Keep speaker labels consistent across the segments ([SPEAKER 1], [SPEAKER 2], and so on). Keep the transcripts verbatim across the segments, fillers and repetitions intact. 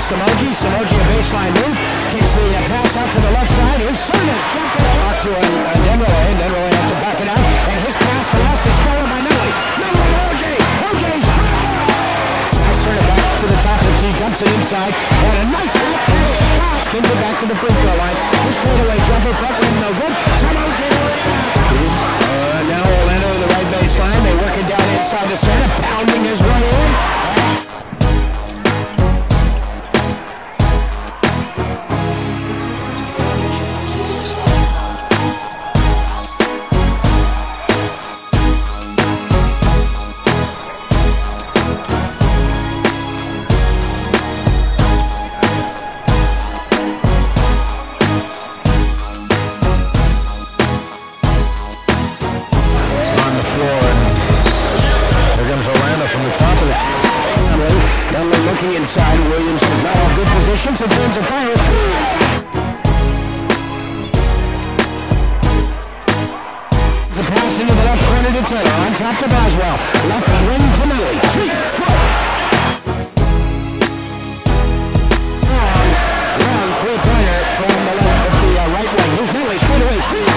[SPEAKER 1] Samoji. Samoji a baseline move. Kicks the uh, pass out to the left side. Here's Cernas. Off to a, a Denroy. Denroy has to back it out. And his pass to West is stolen by Nelly. Nelly, O J. O J's Now Cernas back to the top of the key. Dumps it inside. And a nice left-handed shot. Spins it back to the free throw line. His fadeaway jumper. Front rim no good. Samoji. Uh, now Orlando to the right baseline. They work it down inside the center. Pounding his way in. Looking inside, Williams is not in good position, so James will fire it. The pass into the left corner to Taylor, on top to Boswell. Left wing to Millie. Three, four. Long, long three-pointer from the left of the uh, right wing. Here's Millie, straight away. Three.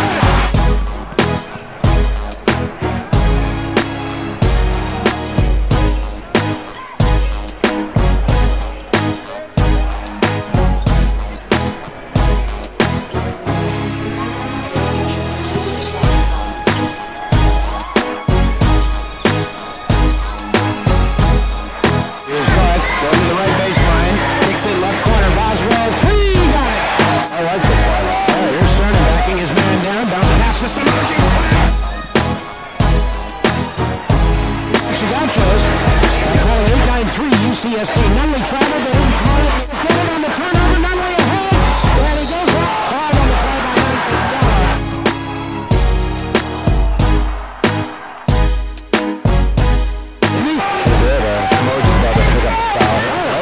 [SPEAKER 1] U C S B. Nunley traveled, they didn't call it. He's getting on the turnover. Nunley ahead. There he goes. Ball on the play by nine for Stella. He did. Uh, Samoji's about to pick up the foul.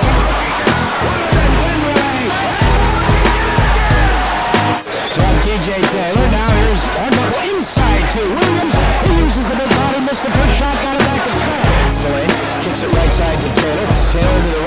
[SPEAKER 1] From T J Taylor. Now here's Arbuckle inside to Williams. He uses the big body, missed the first shot, got it back to Scott. Delayed. Kicks it right side to Taylor. Taylor to the